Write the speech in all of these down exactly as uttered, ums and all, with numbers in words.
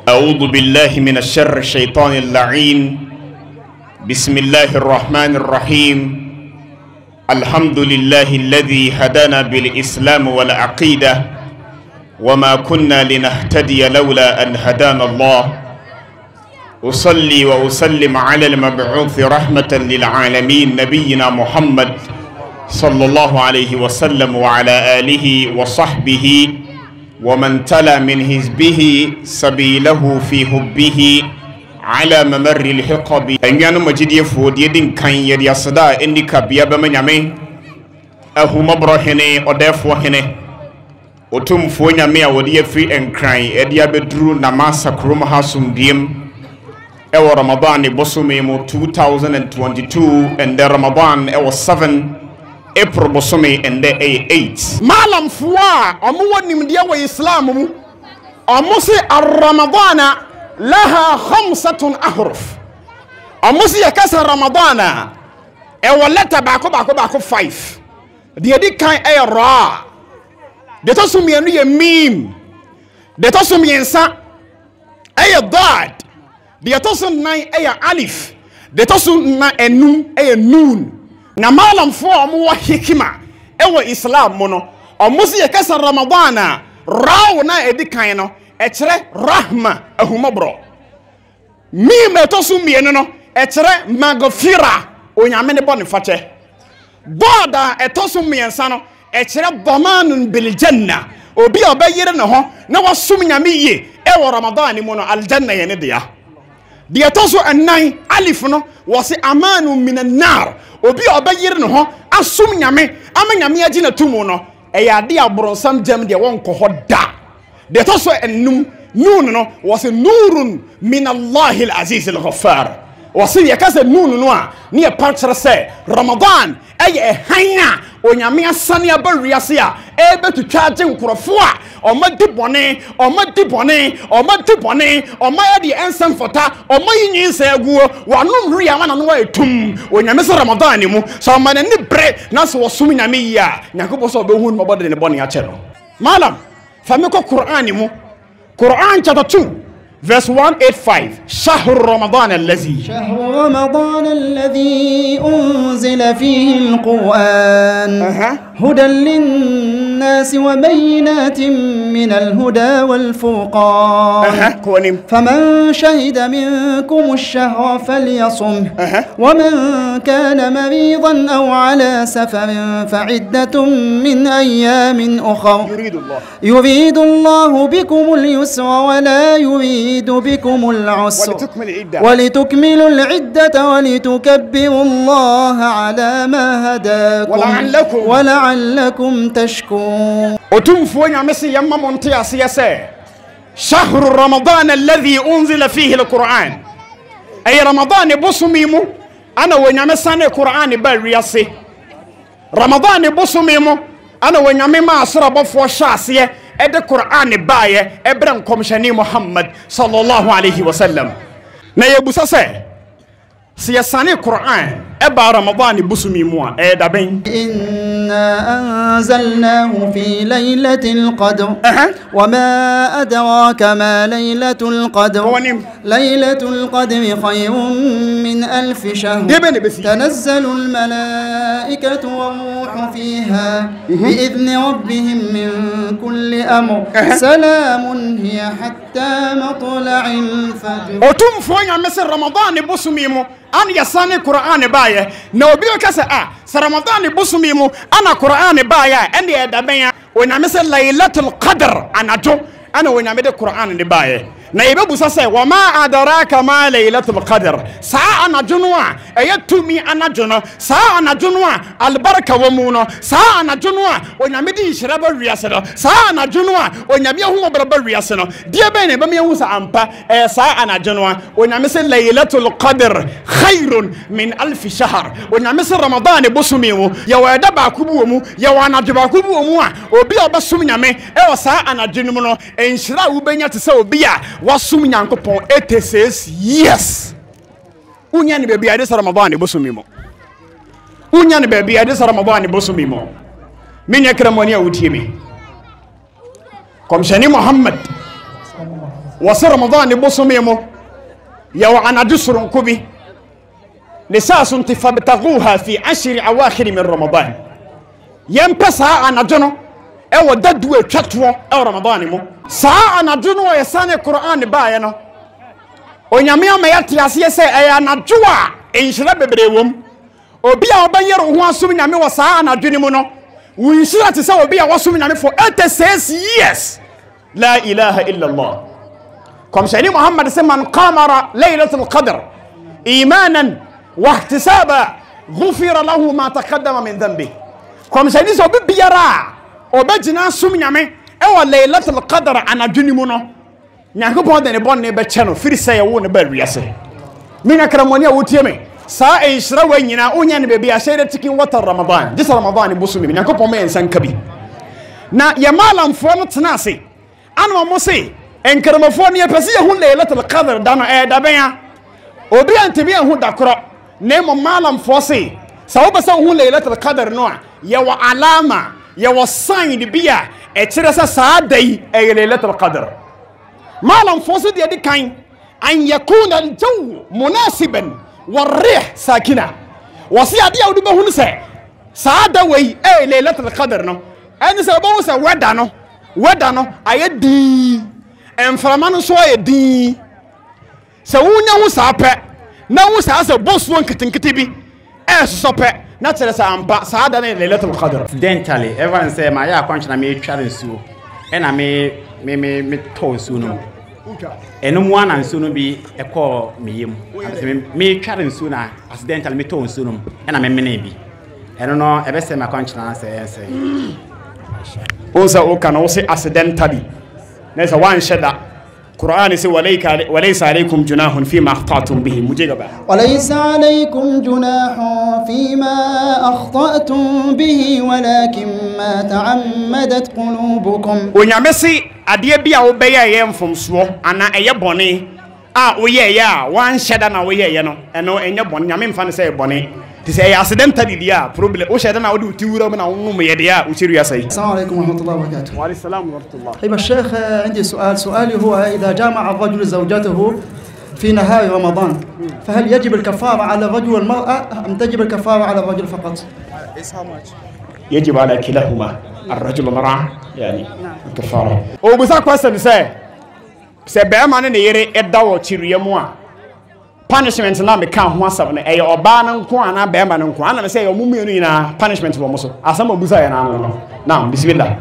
أعوذ بالله من الشر الشيطان اللعين بسم الله الرحمن الرحيم الحمد لله الذي هدانا بالإسلام والعقيدة وما كنا لنهتدي لولا أن هدانا الله أصلي وأسلم على المبعوث رحمة للعالمين نبينا محمد صلى الله عليه وسلم وعلى آله وصحبه ومن تلا من حزبه سبيله في حبه على ممر الحقب أنيانو مجدي فود يدين كان يدي أصدا إني كبيا بمنيامي أهو مبرهني أدفو هني أتم فونيامي أودي في إنكراي إدي أبدرو نماسا كروم هاسم ديم أو رمضان بصومي مو two thousand twenty-two and the Ramadan أو seven April bosome and the eight. Malam fwa amu wani mdia wa Islamu mu amu si ar-Ramadana laha khamsatun ahruf. Amu si yakasa Ramadana e waleta bako bako bako five. Die di kan e ra. De to sumi enu ye mim. De to sumi ensa e dad. De to sum nine e alif. De to sum na enum e nun. Na malam fo amu wa hikima ewa Islam mono omusi yakasa Ramadana raw na edi kan no e kire rahma ahumabro mi metosu mienu no e kire magfira onyame ne bone fache boda etosu miensa no e kire damanun bil janna obi obayire ne ho na wasum nyame ye ewa Ramadan mono al janna ye ne dia dia tosu anan alif no wasi amanu minan nar obi obayire no ho asum nyame ama nyame agi na tumu no e ya de abronsam jam de won ko hoda de tosu enum nun no wasi nurun min Allahil aziz al ghaffar wasi yakasa nun no a ne patra se Ramadan eye e hanya onyame asane abawiase a e betu twaje nkorofo a oma dibone oma dibone oma dibone oma ya di ensem fota oma yinyinsa aguo wanum ria wana no etum onyame se Ramadan mu so ma ne bre na so wosum nyame yi a nyakobo so be hun mabode ne bone ya chero malam fami ko Qur'an mu Qur'an chapter two verse one eighty-five شهر رمضان الذي شهر رمضان الذي أنزل فيه القرآن هدى للناس وبينات من الهدى والفرقان فمن شهد منكم الشهر فليصم ومن كان مريضا أو على سفر فعدة من أيام أخر يريد الله يريد الله بكم اليسر ولا يريد بكم العسر ولتكملوا العدة ولتكبروا الله على ما هداكم ولعلكم, ولعلكم تشكرون وتنفوا يا مسي يما منطقة سياسة شهر رمضان الذي أنزل فيه القرآن أي رمضان بصميمو أنا ونعمساني القرآن بالرياسي رمضان بصميمو أنا ونعمما أسرب فوشاسية ede Qur'an baye ebran komshani Muhammad sallallahu alayhi wa sallam na yebusa se si yasane Qur'an eba Ramadan busumi mu a e da ben inna anzalnahu fi laylatil qadr wama adraka ma laylatul qadr laylatul qadri khayrun min alf shahr tanazzalu al malaikatu war ruhu fiha bi idni rabbihim min kulli amr salamun hiya hatta matla'il fajr otum fonya mesel Ramadan busumi mu an yasane Qur'an baye na obi o kasa a sa Ramadan busumi mu ana Qur'an baye ende e da ben wona mesel laylatul qadr anajo ana wona mede Qur'an ne baye na yebe busa se wa ma adraka ma laylatul qadr sa anajunwa ayatumi anajono sa anajunwa albaraka wa muno sa anajunwa wona mede shiraba wiaseno sa anajunwa wona me hu obraba wiaseno die ben ne ba me hu sa ampa e sa anajunwa wona mesel laylatul qadr khairun min alf shahr wona mesel Ramadan busumi mu ya wada ba kubu mu ya wana juba kubu mu a obi obasum nyame e o sa anajunmu no enshira wo benya te se obi a wasum nyankopon eighty-six years unya ni bebi ade Ramadan busumi mu unya ni bebi ade Ramadan busumi mu minya kramoni a wutie mi komshani Muhammad wasa Ramadan ni bosome mo ya wa anadusrun kubi lisasun tifabtaghuha fi ashri awakhir min Ramadan yempesa anajono e wo dadu atwato e Ramadan mo saa anajono ye sane Quran ba ye no onyame amayate ase se e anajo a enhira bebrewom obi a obayero ho asom nyame wo saa anadwene mu no wunhira te se obi a wosom nyame for eighty-six years la ilaha illa Allah comme shani Muhammad se man qamara laylatul qadr imanan wa ihtisaba ghufira lahu ma taqaddama min dhanbi comme shani so bibiara obagina som nyame e wo laylatul qadr anadwene mu no nyanko pon de ne bon ne be che no firi se ye wo ne ba wiase mina kramoni a wotie me sa e shira wa nyina onya ne be a shede tikin wata Ramadan dis Ramadan busumi nyanko pon me ensan kabi na ya malamfo no tena ase anu mo se enkramofo ne pese ye hu laylatul qadr dano e da benya obi ante bi hu dakro ne mo malamfo se sa wo bese hu laylatul qadr no a ye wa alama ye wa sign de bia e kire sa sa dai e laylatul qadr malamfo se de kan an yakuna al-jaw munasiban والريح ساكنه وصي ادي اودو بهون سي ساده وي اي ليله القدر نو ان سبو سي ودا نو ودا نو ايدي انفرمان سو ايدي سوونيا هو سابه na wo sa sa bosso nkitinkiti bi e sope na tere sa ampa saada na lailatul qadr dentally everyone say my ya kwanche na me tware nsuo e na me me me me to nsuo no eno mu ana nsuo no bi e ko meyem me me tware nsuo na accidentally me to nsuo no e na me mene bi eno no e be say my kwanche na say say onza o kana o say accidentally na sa wan sheda Quran say walayka walaysa alaykum junahun fima akhtatum bihi mujigaba walaysa alaykum junahun fima akhtatum bihi walakin ma ta'ammadat qulubukum onyamesi ade bia wo beya ye mfomso ana eye bone a wo ye ya wan sheda na wo ye ye no eno enye bone nyame mfa ne say bone ti say accidentally dia problem o sheda na wo di tiwura na wo mu ye dia o chiru ya say. Assalamu alaykum wa rahmatullahi wa barakatuh. Wa alaykum assalam wa rahmatullah. طيب الشيخ عندي سؤال سؤالي هو إذا جامع الرجل زوجته في نهار رمضان فهل يجب الكفارة على الرجل والمرأة أم تجب الكفارة على الرجل فقط؟ يجب على كلاهما الرجل والمرأة يعني الكفارة. او بزا question say say be ma ne yere eda wo chiruye mu a punishment na me kan ho asam na e oba na nko ana be ma na nko ana me say o mumu enu na punishment wo mo so asam obusa ya na no now bismillah.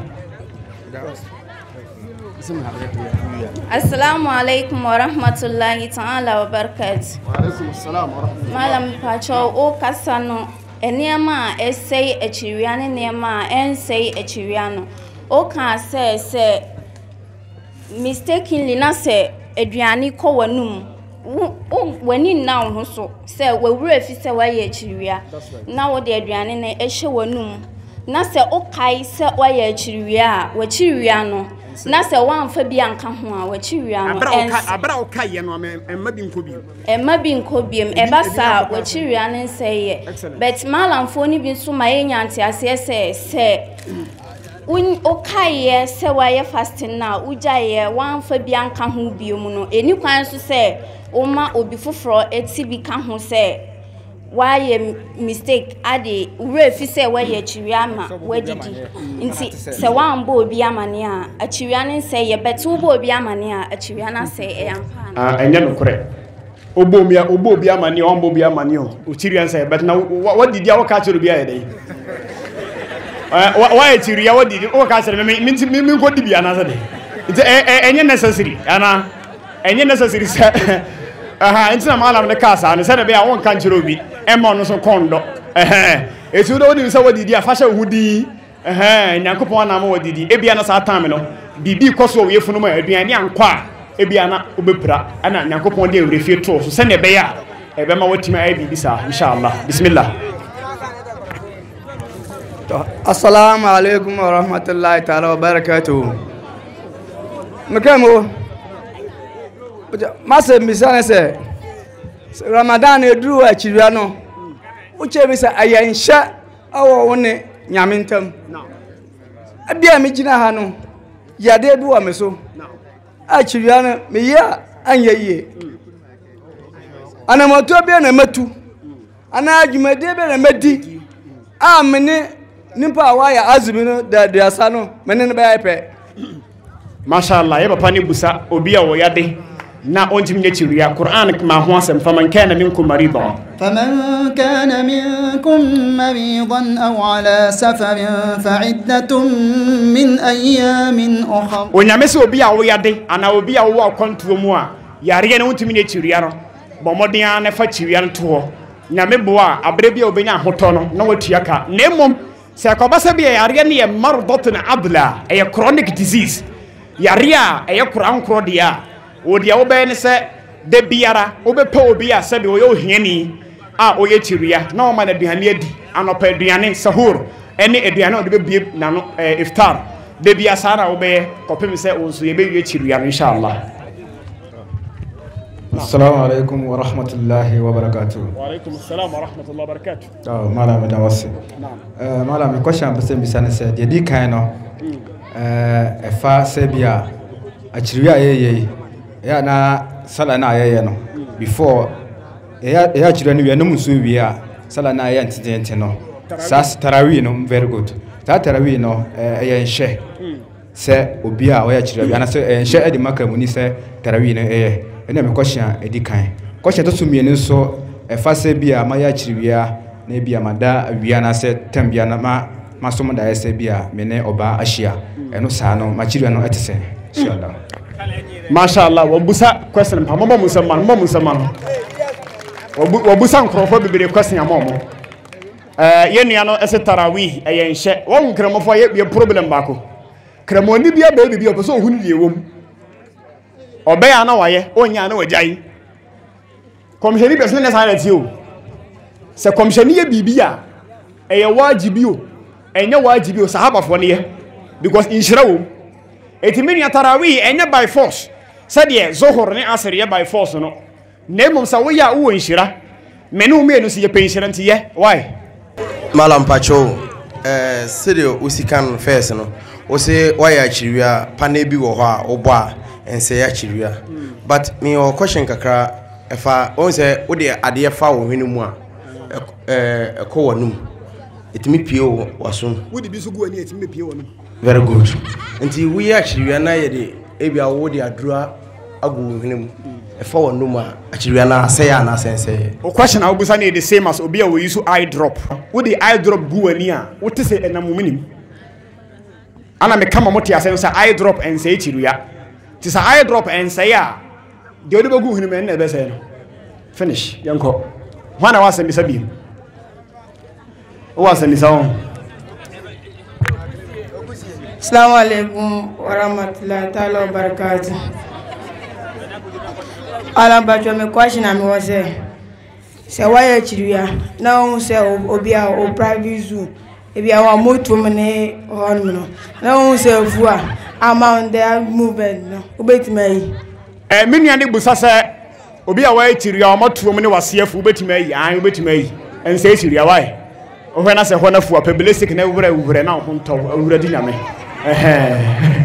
Assalamu alaikum wa rahmatullahi ta'ala wa barakatuh. Wa alaikum assalam wa rahmatullahi. Malam Pacho o kasano enema essay echiriane nema ensay echiriano o kan say say mistakenly na say aduane ko wanum o wani na ho so say wawura fi say waye echiria na wo de aduane na ehye wanum na say o kai say waye echiria wa chiria no na se wan fa bi anka ho a wachiria no abra o kai no emma bi nko bi emma bi nko bi e ba sa wachiria ne seye but malamfo ni bi so ma yenya ante ase se se un o kai se wa ye fasting na ujaye wan fa bi anka ho bi mu no eni kwan so se o ma obi foforo eti bi ka ho se why mistake ade ure fi se wa ye chiria ma wadidi nti se wan bo obi amane a achiria ne se ye betu bo obi amane a achiria na se e yampa ah enye no kore obo mi obo obi amane o mbo obi amane o achiria se bet na wadidi a waka chiro bi a ye dai eh why achiria wadidi o ka chiro me mi mi mi ko di bi ana se dai nti enye necessary ana enye necessary se aha nti na malam ne kasa ne se na be a won kan chiro bi ema no so kondo eh etu do wodi so wodi dia fasha hudi eh nyankopon na ma wodi di ebia na sa time no bibi koso we funu ma aduane ankwa ebia na obepra ana nyankopon de refie to so se ne be ya ebe ma watima ai bibi sa inshallah bismillah. Assalamu alaikum wa rahmatullahi ta'ala wa barakatuh. Mekamo mase misane se Ramadan eduru achiria no uche bi sa ayansha awo woni nyamintam abia mi gina ha no yade du ameso achiriano me ya anyeye ana moto be na matu ana adwumade be na madi a mene nimpa wa ya azumi no da da sano mene ne be ape mashallah ya papa ni busa obi a wo yade na ontim nya chiria Qur'an ma ho asem faman kana minkum maridan faman kana minkum maridan aw ala safarin fa'iddatun min ayamin ukhra onyame se obi a wo yade ana obi a wo akonto mu a yare ne ontim nya chiria no bomodin an fa chiria no to nyame bo a abre bia obenya hoto no na watua ka nemom se akobasa bia yare ne ye mardatun adla a chronic disease yare a e Qur'an kro dia odia obe ne se de biara obe pa obi a se be oye ohiani a oye chiria na o ma na duane adi anopa aduane sahur ene aduane o de be na no iftar de bia sara obe kopem se onso ye be ye chiria inshallah. Assalamu alaikum wa rahmatullahi wa barakatuh. Wa alaikum assalam wa rahmatullahi wa barakatuh. Oh, madam da wasi. Eh madam ko sha mbese mbisa ne se de di kan no eh efa se bia achiria yeye ya na sala na yeye no before ya ya achiria ni wi no muso wi a sala na yeye ntente no sas tarawih no very good. Ta tarawih no eh ye nhye se obi a o ya achiria wi ana se nhye e di makamuni se tarawih no eh ene me question edi kan question to sumie ne so e fa se bia ma ya chiriwia na bia mada awia na se tambia na ma masom da se bia me ne oba ahia eno sa no ma chiriwa no etese inshallah mashallah wabusa question pa mama musamman mama musamman wabusa nkrofo bibire question ya momo eh yenua no ese tarawih e yenhye won kramofo ye problem bako kramoni bia ba bibia opeso ohunu die wom Obeng ana waye onya na wajai komsheni be sene sa na ti o se komsheni ye bibia eye wajibi o enye wajibi o sahaba fo ne ye because inshira wo etimini tarawih enye by force said ye zohor ne asr ye by force no nemum sa wo ya wo inshira menu me no si ye penshira nti ye why malam pacho eh serio usikan first no o se waya chiriwa panebi wo ho a obo a ense ya chiriwa but me o question kakra efa on se wo de ade fa wo hwenu mu a eh ko wonum etimi pie wo wasom wo de bi so gu ani etimi pie wonum very good nti wo ya chiriwa na ye de ebia wo de adura agu hwenu mu efa wonum a chiriwa na ase ya na sense o question a obusa na the same as obi a wo use eye drop wo de eye drop gu ani a wo te se enam minim ana me kama moti asense eye drop ense chiriwa Tis a eye drop and say, ah, the other go him and never say, finish, young cock. One I was a Mister Beam. Was a Miss Own. Assalamu alaikum wa rahmatullahi ta'ala wa barakatuh. Alam bacho me question am was say, say why chiria now say obia o private zoo. Ebi awa moto mene hon no na won se afua amount their movement no obetimai eh menua ne busa se obi awa etiria o moto mene wase afu obetimai an obetimai en se etiria why o hwe na se ho na fu apebelesik na wura wura na ho ntaw awura di nyame eh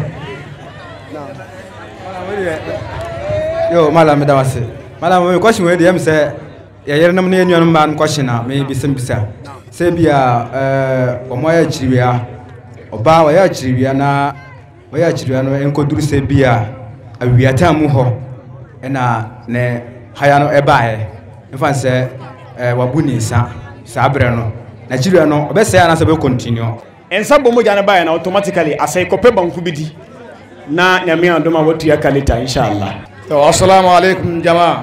yo malam da wase malam me question we dem se ya yere nam ne nyonu man question na me bisim bisa sebia eh omoya chiriwia oba wa ya chiriwia na wa ya chiriwia no enkoduru sebia awiata mu ho na ne haya no ebae mfa se eh wabuni sa sabre no na chiriwia no obese na se be continue ensa bomo jana bae na automatically asai kope banku bidi na nyame andoma watu ya kalita inshallah. To assalamu alaikum jamaa.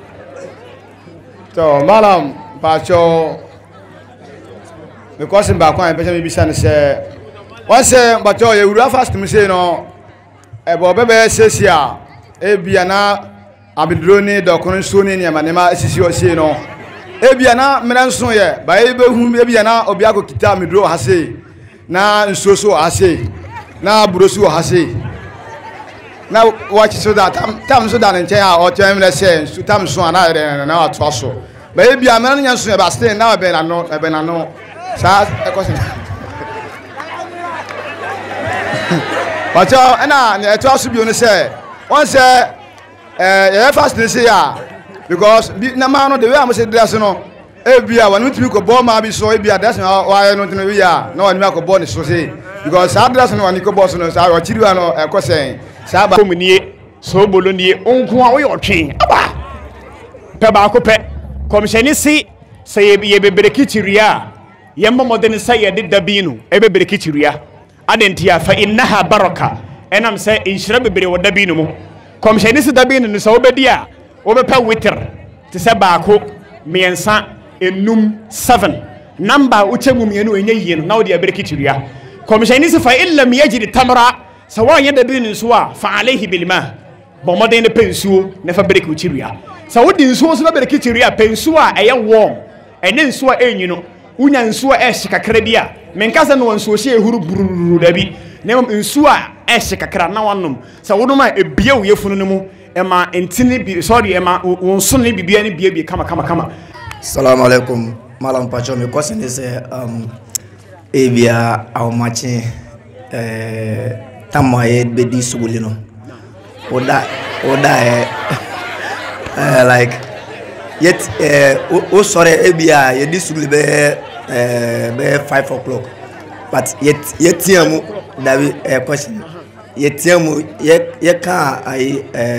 To malam pacho me question ba kwa pese me bisa ne se wan se bacho ye wura fast me say no e bo bebe sesia e bia na abidroni dokun so ni ne manema sisi o say no e bia na mena nso ye ba e be hu e bia na obi akokita midro ha say na nso so ha say na burosu ha say na watch so that tam so that nche a o tem le say so tam so ana re na ato so ba e bia mena nya nso ye ba stay na be na no e be na no sa e question bacho na ne eto aso bi oni say One say eh yeah fast this year because na man no the way am say dress no e bia one me ko ball ma bi so e bia that's why no tinu we ya na one me ko ball ni so say because address no one ko boss no sa o chiri wa no e ko sen sa ba komunie so bolo nie onko a wo yo twen aba pe ba ko pe komsheni si say ye bebere kichiria ye momodeni say ye de dabinu e bebere kichiria adentia fa innaha baraka enam say inshira bebere wo dabinu mu komsheni si dabinu no so obedi a wo be pa witer te se ba ko miensa enum seven number uchemu mienu enye yie no na wo de bebere kichiria komsheni si fa illa miyajid tamra sawa ye dabinu so a fa alayhi bilma bomodeni pensuo ne fa bebere kichiria sa wodi nsuo so bebere kichiria pensuo a eye warm ene nsuo enyi no unya nsuo e hye kakra bi a menkasa no nsuo hye ehuru bururu da bi na nsuo a e hye kakra na wanom sa wodom a ebie wo yefunu no mu ema entini bi sorry ema wonso ne bibia ne bie bie kama kama kama. Assalamu alaikum malam pacho me question is um ebia awmachi eh tamaye bedi sugulino oda oda eh like yet uh oh sorry ebia ye this will be uh be five o'clock but yet yet tiamu that be a question yet tiamu ye ye can I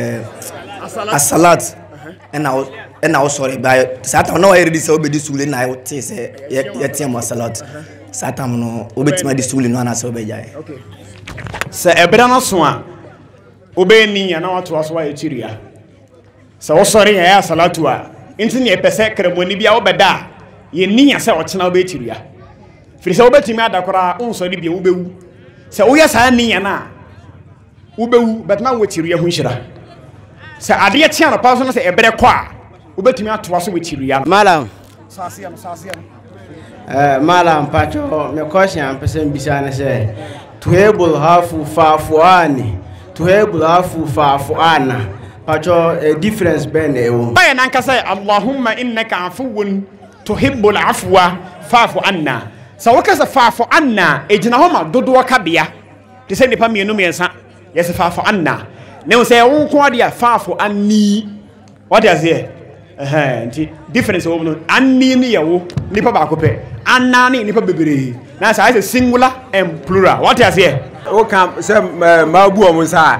uh a salad and I and I sorry by satan no I ready say obedi sule na I say yet tiamu salad satan no obeti ma di sule no na say obejai okay se ebra no so a obeni ya na wato aso wa echiria se wo sorry ya salatu a inti ne pese kremoni bia obeda ye niya se ochena obechiria firi se obetimi adakora unsori bia ubewu se woya sa niya na ubewu betna wechiria hu nhira se ade tia no pa so na se ebere kwa obetimi atoa so wechiria malam sasia no sasia eh malam pacho me question pese mbisa na se tuhebul hafu fafuani tuhebul hafu fafuana pacho a difference ben ewo baya nan ka say Allahumma innaka afuwun tuhibbul afwa fa'fu anna sa waka sa fa'fu anna ejina homa dodo ka bia te say nipa mienu miensa yes fa'fu anna ne say won ko dia fa'fu anni what is here eh nti difference wo no anni ni yawo nipa ba ko pe anna ni nipa bebere na say is singular and plural what is here o kan say ma bu o mun sa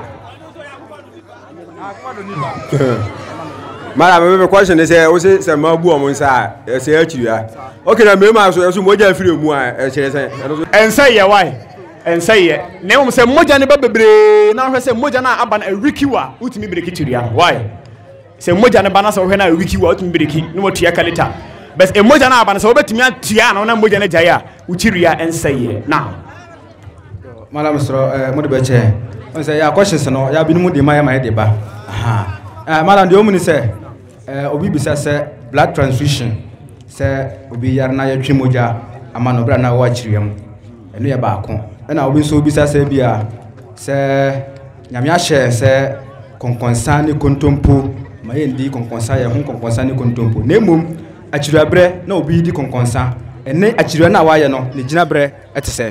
Madam, my question is, I say, "Some more boom on side." I say, "Actually, okay." Na me ma so so moja afiri mu a e kire say. En say ya why? En say ya. Na mo say moja ne ba bebre na hwe say moja na aba na wikiwa utimi breki chiria. Why? Say moja ne ba na so hwe na wikiwa utimi breki no motua kalita. But e moja na aba na so obetimi atua na na moja ne jaya uchiria en say ya. Now. Madam Sro, eh mo de be che. On say ya questions no ya binu mu de ma ya ma de ba. Aha. Eh madam de omuni say eh obi bisa say blood transfusion say obi yar na ya twi moja ama no bra na wa chiriam eno ya ba ko na obi so bisa say bia say nyame a hye say konkonsa ne kontompo ma ye ndi konkonsa ya hu konkonsa ne kontompo na emom achiriabre na obi di konkonsa ene achiria na wa ye no ne gina bre etese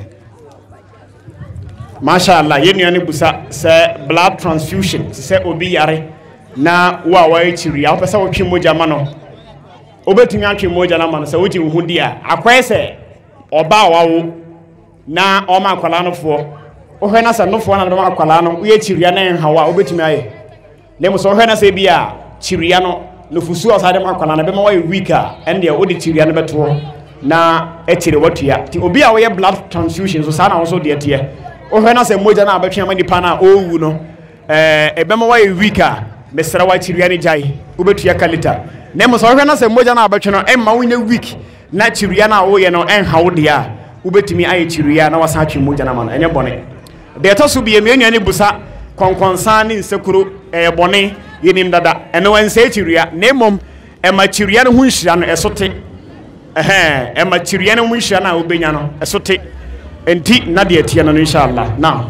Mashallah ye nuane busa say blood transfusion say obi yare na wa wa echiria opesa wo twi moja ma no obetumi atwe moja na ma no say wo ji hu dia akwae say oba wawo na o ma akwala no fo o hwe na say no fo na no akwala no wo echiria na en hawa obetumi aye na mo so hwe na say bia chiria no no fusu o sa de ma akwala na be ma wa weaker and there wo de chiria no beto na echire watua ti obi a wo ye blood transfusion so sa na wo so de tie o hwe na say moja na abetwe ma nipa na o wu no eh ebe ma wa weaker mesra wa chiria ni jai ubetua kalita na mo so hwe na se moja na abetwe no emma wonya week na chiria na wo ye no en hawo dia ubetimi aye chiria na wasa atwe moja na ma no enye bone de to so bi emianu ani busa konkonsan ni nsekuro eh bone yenim dada eno wan se chiria na mom emma chiria no hu nhira no esote eh emma chiria no hu nhira na obenya no esote enti na de atia no inshallah now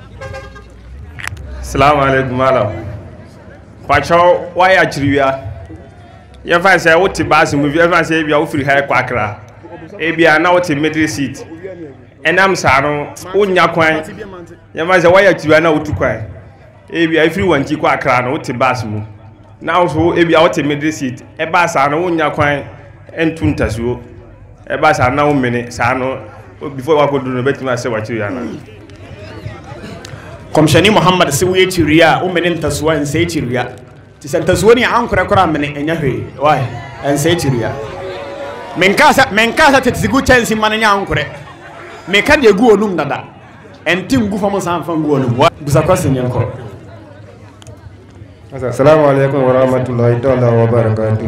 Assalamu alaikum malam Pacho why achiriwia ye fa say what bus move ye fa say bia wo free high kwakra e bia na what middle seat enam sa no wonya kwan ye fa say why achiriwia na wotu kwan ebi afiri wanti kwa akra no wote bus mu na also ebi a wote middle seat e bus a no wonya kwan entu ntasuo e bus a na wo mene sa no before wa kodu no betima se wa chiri ana komshani Muhammad se wo yechiria wo mene ntasuo en se yechiria ti se ntasuo ni ankora kora mene enya hwe why en se yechiria menkasa menkasa tetigu chance mananya ankore meka de gu onum dada entim gu famo san fan gu onum busa question yanko. Assalamu alaikum wa rahmatullahi ta'ala wa barakatuh.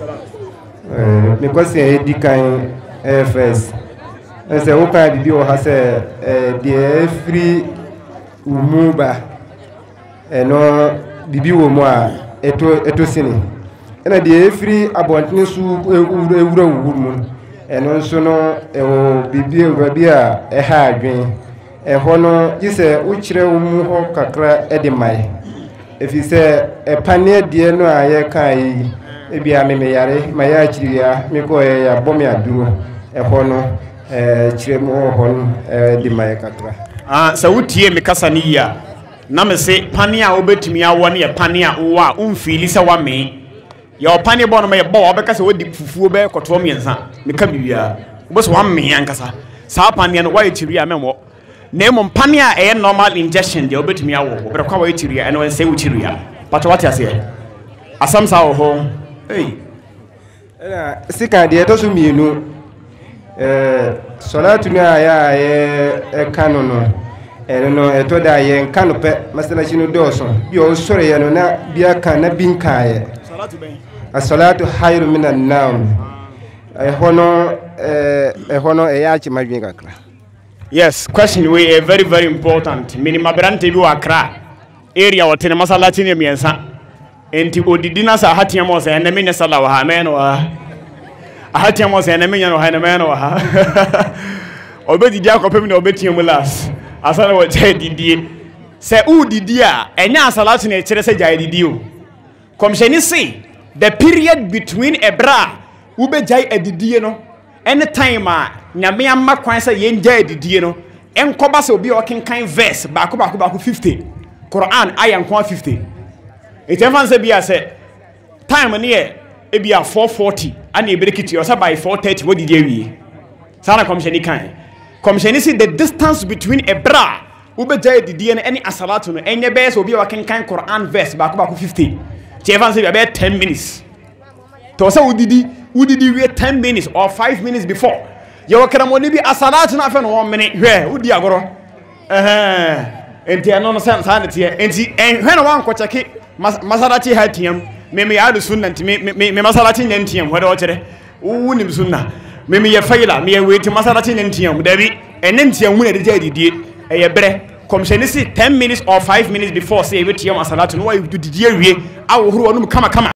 Eh me question e di kan F S. Ese o ka bibi o ha se eh de free umuba. Eno bibi wo mo a eto eto sini. Ena de free abontene su ewura wu mu. Eno nso no e o bibi o bibi a e ha adwen. E ho no gise wo kire wo mu ho kakra e de mai. Efi se e pane die no aye kan e bia me me yare ma ya chiria me ko e ya bom ya duro e ho no e chire mo ho no e di mai kakra ah sa wutie me kasa ni ya na me se pane a obetumi awo ne e pane a wo a umfili se wa me ya pane bo no me bo obeka se wodi fufuo be koto miensa me ka bibia wo so wa me yankasa sa pane no wa ye chiria me mo na mo pane a e normal injection de obetumi awo wo kwa wa chiria eno se wo chiria but what you say asam sa wo ho hey ena sika de to so mienu eh salatu na ya e kanu no eno no eto da ye kanu pe masala chinu doso bi o sore ye no na bia kan na bin kae salatu ben as-salatu khairu minan nawm e hono eh e hono e ya chi madwin kakra. Yes, question we are very very important. Minimum brante bi wakra area wote ne masalachi ne miensa. Enti odidina sa hatia mo se na menye sala wa ha men wa. Hatia mo se na menye no ha na men wa. Obedi dia kopem na obeti mu las. Asana wo che didie. Se u didie a enya salatu na kire se jai didie o. Komsheni say the period between ebra u be jai edidie no anytime a nyame amma kwan se yen jai edidie no enkoba se obi o kenkan verse ba ko ba ko ba ko fifty Quran aya nko fifty. It even say bia say time near e bia four forty and e breakiti or say by four thirty what did you sana commission kan commission see the distance between a bra ubeja didi and any asalatu no enye be so bia waken kan Quran verse ba ko ba ko fifty it even say bia ten minutes to say udidi udidi we ten minutes or five minutes before you wakra mo ni bi asalatu na fe no one minute hwe udi agoro eh enti ano no sense ha tie enti en hwe no wan ko cheke masalati hatiam me me adu sunna me me me masalati nyantiam wada ochere wunim sunna me me ye faila me ye weti masalati nyantiam dabi enentiam wuna de jadidie e ye bre komsheni si ten minutes or five minutes before say wetiam masalati no wa didie wie awo horo no kama kama